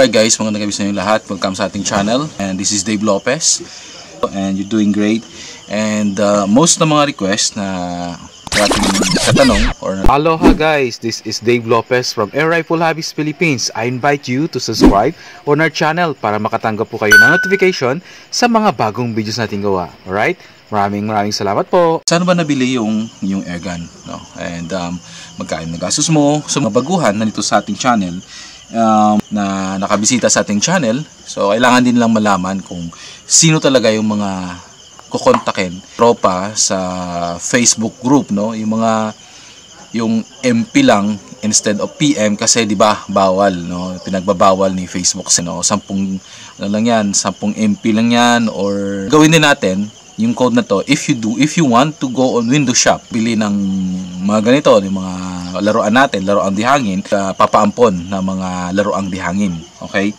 Alright guys, magandang gabi sa inyo lahat. Welcome sa ating channel. And this is Dave Lopez. And you're doing great. And most ng mga request na ating katanong or Aloha guys, this is Dave Lopez from Air Rifle Hobbies Philippines. I invite you to subscribe on our channel para makatanggap po kayo ng notification sa mga bagong videos natin gawa. Alright? Maraming salamat po. Saan ba nabili yung airgun? No? And magkano na gastos mo? So mga baguhan na nito sa ating channel na nakabisita sa ating channel. So kailangan din lang malaman kung sino talaga yung mga kukontakin tropa sa Facebook group, no? Yung MP lang instead of PM kasi 'di ba bawal, no? Pinagbabawal ni Facebook, no? 10 ano lang 'yan, 10 MP lang 'yan, or gawin din natin yung code na to if you want to go on window shop, bili ng mga ganito, yung mga laruan natin, laruang dihangin, papaampon na mga laruang dihangin. Okay?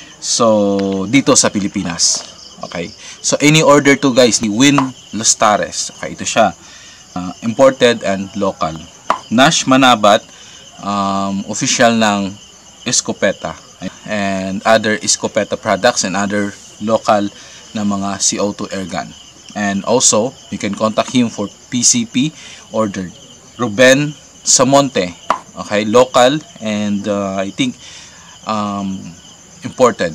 So dito sa Pilipinas. Okay? So any order to guys, ni Win Lustares. Okay, ito siya. Imported and local. Nash Manabat, official ng Escopeta and other Escopeta products and other local na mga CO2 airgun. And also, you can contact him for PCP ordered. Ruben Samonte, okay, local and I think imported.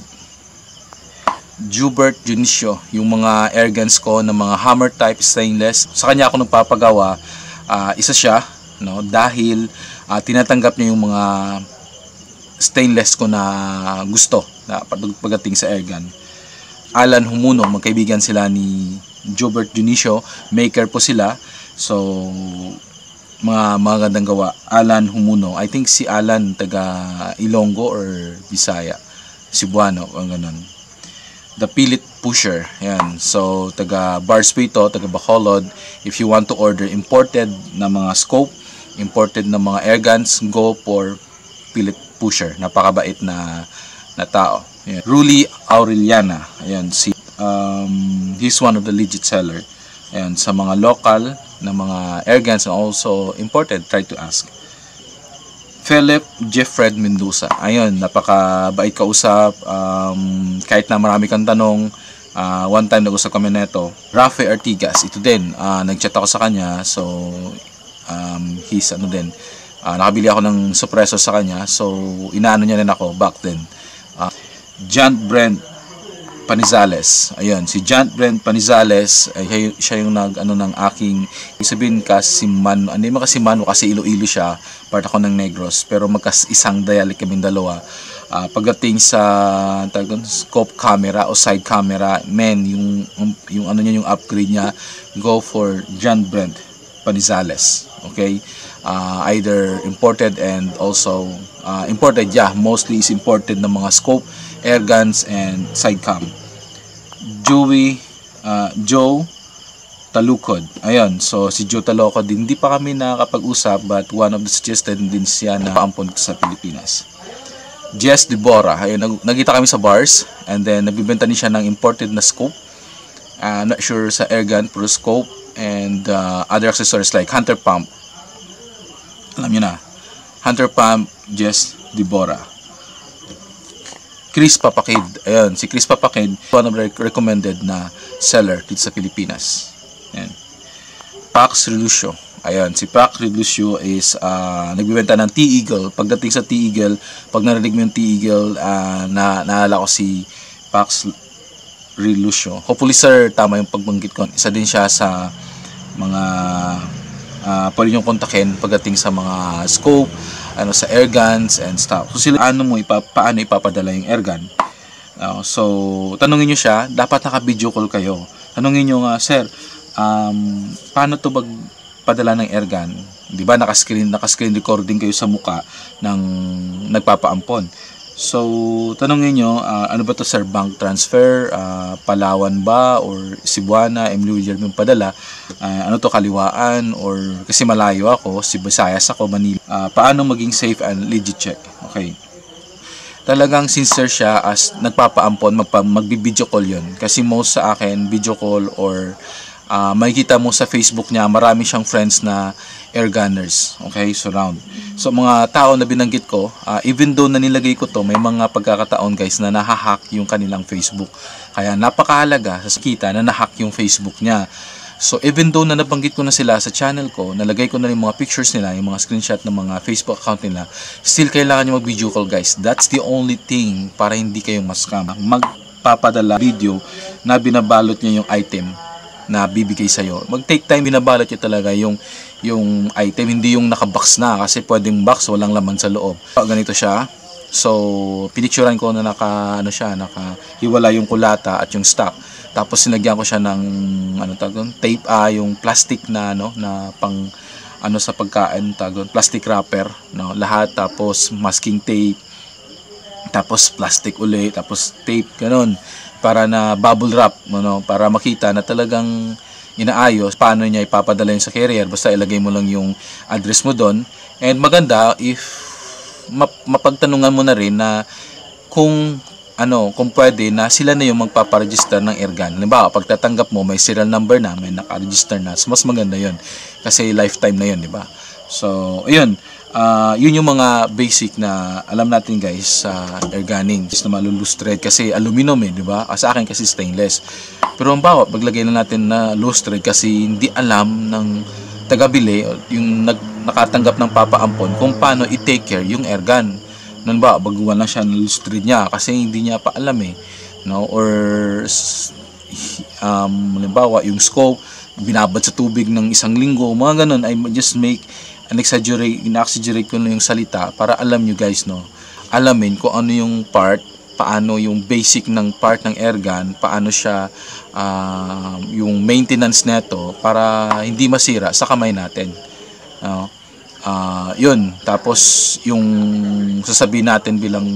Jubert Junicio, yung mga airguns ko na mga hammer type stainless, sa kanya ako nagpapagawa. Isa siya, no, dahil tinatanggap niya yung mga stainless ko na gusto na pagdating sa airgun. Alan Humuno, magkaibigan sila ni Jubert Junicio, maker po sila. So mga magandang gawa. Alan Humuno, I think si Alan taga Ilonggo or Bisaya, Cebuano, ang ganun. The Pilit Pusher, yan. So taga Barspo ito, taga Bacolod. If you want to order imported na mga scope, imported na mga airguns, go for Pilit Pusher. Napakabait na tao. Yan. Ruli Aureliana, ayan, he's one of the legit seller. Ayan, sa mga local na mga airguns and also imported, try to ask. Philip Jeffred Mendoza, ayun, napakabait kausap, kahit na marami kang tanong. One time nag-usap kami neto. Rafe Artigas, ito din, nag-chat ako sa kanya. So he's ano din, nakabili ako ng suppressor sa kanya, so inaano niya rin ako back then. John Brent Panizales, ayun, si John Brent Panizales, siya yung nag-ano ng aking, sabihin Kasimano, hindi mo Kasimano kasi Iloilo siya, part ako ng Negros, pero isang dialect kaming dalawa. Pagdating sa scope camera o side camera, men, yung ano niya, yung upgrade niya, go for John Brent Panizales. Okay? Either imported and also imported, yeah, mostly is imported ng mga scope, airguns and sidecam. Joe Talukod, ayun, so si Joe Talukod din, hindi pa kami nakapag-usap, but one of the suggested din siya na paampon sa Pilipinas. Jess Deborah, ayun, nagkita kami sa bars and then nagbibenta din siya ng imported na scope, not sure sa airgun, pero scope and other accessories like hunter pump. Alam nyo na, hunter pump. Jess Deborah. Chris Papakid, ayun, si Chris Papakid, one of the recommended na seller dito sa Pilipinas. Ayan. Pax Relucio, ayun, si Pax Relucio is nagbibenta ng T-Eagle. Pagdating sa T-Eagle, pag narinig mo yung T-Eagle, naalala ko si Pax Relucio. Hopefully sir, tama yung pagbanggit ko. Isa din siya sa mga pwede nyo kontakin pagdating sa mga scope, ano, sa airguns and stuff. So sila, paano ipapadala yung airgun? So tanungin nyo siya, dapat naka-video call kayo. Tanungin nyo nga, sir, paano to padala ng airgun? Di ba naka-screen recording kayo sa muka ng nagpapaampon. So tanungin nyo, ano ba to sir, bank transfer, Palawan ba or Cebuana, Emilio yung padala, ano to, kaliwaan, or kasi malayo ako, si Visayas ako, Manila, paano maging safe and legit check. Okay, talagang sincere siya as nagpapaampon, magbi-video call yun, kasi most sa akin video call or makikita mo sa Facebook niya, marami siyang friends na air gunners. Okay, surround. So mga tao na binanggit ko, even though na nilagay ko to, may mga pagkakataon guys na nahahack yung kanilang Facebook. Kaya napakahalaga sa kita na nahack yung Facebook niya. So even though na nabanggit ko na sila sa channel ko, nalagay ko na yung mga pictures nila, yung mga screenshot ng mga Facebook account nila, still kailangan nyo mag-video call guys. That's the only thing para hindi kayo ma-scam. Magpapadala video na binabalot niya yung item na bibigay sa'yo. Mag-take time, binabalot nyo talaga yung item, hindi yung nakabox na, kasi pwedeng box, walang laman sa loob. Ganito siya. So, pinicturean ko na nakahiwala yung kulata at yung stock. Tapos sinagyan ko siya ng tape, yung plastic na na pang sa pagkain, plastic wrapper, lahat, tapos masking tape, tapos plastic uli, tapos tape, ganun, para na bubble wrap, para makita na talagang inaayos paano niya ipapadala yun sa carrier. Basta ilagay mo lang yung address mo doon. And maganda if mapagtanungan mo na rin na kung pwede na sila na yung magpaparegister ng airgun. Halimbawa, pagtatanggap mo, may serial number na, may naka-register na. So, mas maganda yun. Kasi lifetime na yun, di ba? So, ayun. Yun yung mga basic na alam natin guys sa airgunning. Na malulustrate kasi aluminum di ba? Sa akin kasi stainless. Pero ang bawa, paglagay na natin na lustrate kasi hindi alam ng tagabili, yung nakatanggap ng papaampon kung paano i-take care yung airgun. Nun ba, baguhan lang siya ng lustrate niya kasi hindi niya pa alam or halimbawa, yung scope, binabad sa tubig ng 1 linggo, mga ganun. I just make in-exaggerate ko na yung salita para alam nyo guys, alamin kung ano yung part, paano yung basic ng part ng airgun, paano siya, yung maintenance neto para hindi masira sa kamay natin. Yun, tapos yung sasabihin natin bilang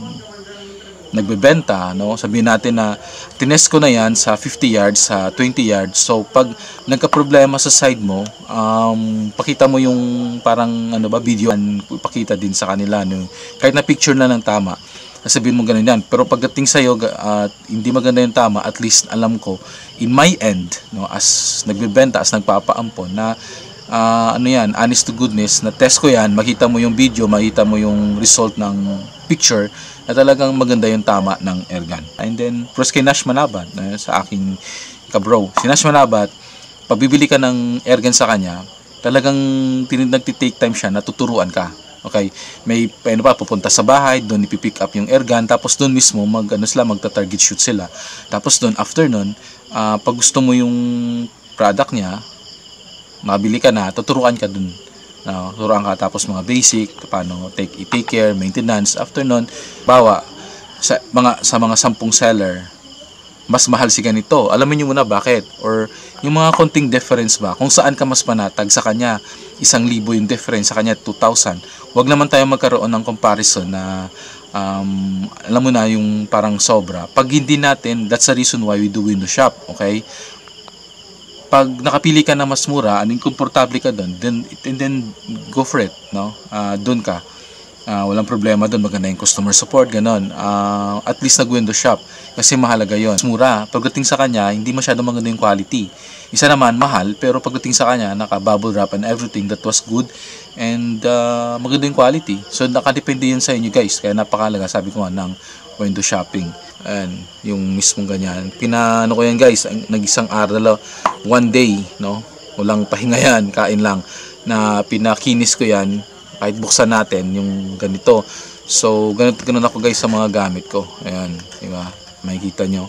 nagbebenta, sabihin natin na tinest ko na yan sa 50 yards, sa 20 yards. So pag nagka-problema sa side mo, pakita mo yung parang video, pakita din sa kanila, kahit na picture na ng tama, sabihin mo ganun yan. Pero pagdating sa'yo, hindi maganda yung tama, at least alam ko in my end, as nagbebenta, as nagpapaampon, na honest to goodness, na test ko yan, makita mo yung video, makita mo yung result ng picture, na talagang maganda yung tama ng airgun. And then, first kay Nash Manabat, sa aking kabro, si Nash Manabat, pag bibili ka ng airgun sa kanya, talagang nagtitake time siya, natuturuan ka. Okay, may pupunta sa bahay, doon ipipick up yung airgun, tapos doon mismo magta-target shoot sila. Tapos doon, after nun, pag gusto mo yung product niya, mabili ka na, tuturuan ka doon. Turuan ka, tapos mga basic, paano i-take care, maintenance. After nun, sa mga 10 seller, mas mahal si ganito. Alamin nyo muna bakit. Or yung mga konting difference ba, kung saan ka mas panatag sa kanya, 1,000 yung difference, sa kanya 2,000. Huwag naman tayo magkaroon ng comparison na alam mo na yung parang sobra. Pag hindi natin, that's the reason why we do window shop. Okay? Pag nakapili ka na mas mura, komportable ka doon, then go for it, doon ka. Walang problema doon, maganda yung customer support, ganon. At least nag-window shop kasi mahalaga yon. Mura, pagdating sa kanya, hindi masyado maganda yung quality. Isa naman, mahal, pero pagdating sa kanya, naka-bubble wrap and everything, that was good. And maganda yung quality. So, nakadepende yun sa inyo guys. Kaya napakalaga, sabi ko nga, ng window shopping. Ayan, yung mismong ganyan. Ko yan guys, nag-isang araw, 1 day, walang pahinga yan, kain lang, na pinakinis ko yan, kahit buksan natin yung ganito. So, ganun ako guys sa mga gamit ko. Ayan, diba? Makikita nyo.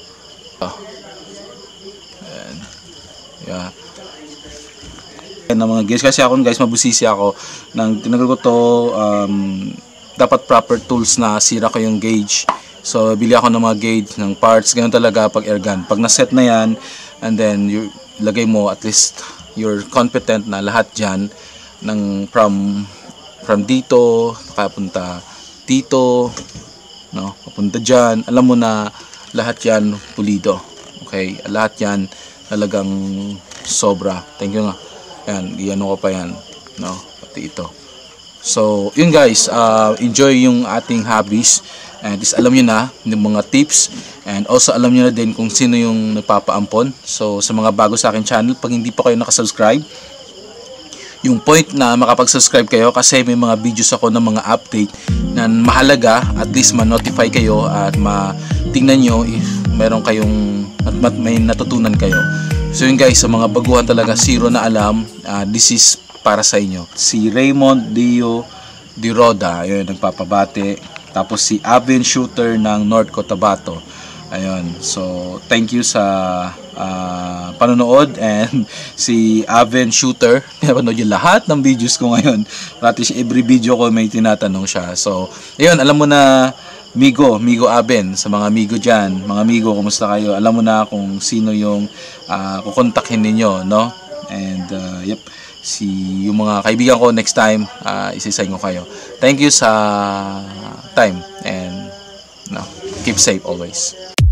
Ayan. Yeah. Ayan na mga guys, kasi ako guys, mabusisi ako. Tinagal ko to, dapat proper tools na sira ko yung gauge. So, bili ako ng mga gauge, ng parts, ganun talaga pag airgun. Pag na-set na yan, and then, lagay mo, at least, you're confident na lahat dyan, from dito, papunta dito, papunta dyan, alam mo na, lahat yan, pulido. Okay? Lahat yan, talagang sobra. Thank you nga. Ayan, iano ko pa yan, pati ito. So, yun guys, enjoy yung ating hobbies. And this, alam nyo na, yung mga tips And also alam nyo na din kung sino yung nagpapaampon. So sa mga bago sa akin channel, pag hindi pa kayo nakasubscribe, yung point na makapag-subscribe kayo kasi may mga videos ako ng mga update na mahalaga, at least ma-notify kayo at matingnan nyo if meron kayong at may natutunan kayo. So yun guys, sa mga baguhan talaga, zero na alam, this is para sa inyo. Si Raymond Dio Di Roda, ayun, nagpapabati. Tapos si Aven Shooter ng North Cotabato. Ayun, so thank you sa panonood. And si Aven Shooter, pinapanood yung lahat ng videos ko ngayon. Practice every video ko may tinatanong siya. So, ayun, alam mo na, Migo Aben, sa mga Migo dyan, mga Migo, kumusta kayo? Alam mo na kung sino yung kukontakin ninyo, no? And, yep, yung mga kaibigan ko next time, isisign ko kayo. Thank you sa time, and no, keep safe always.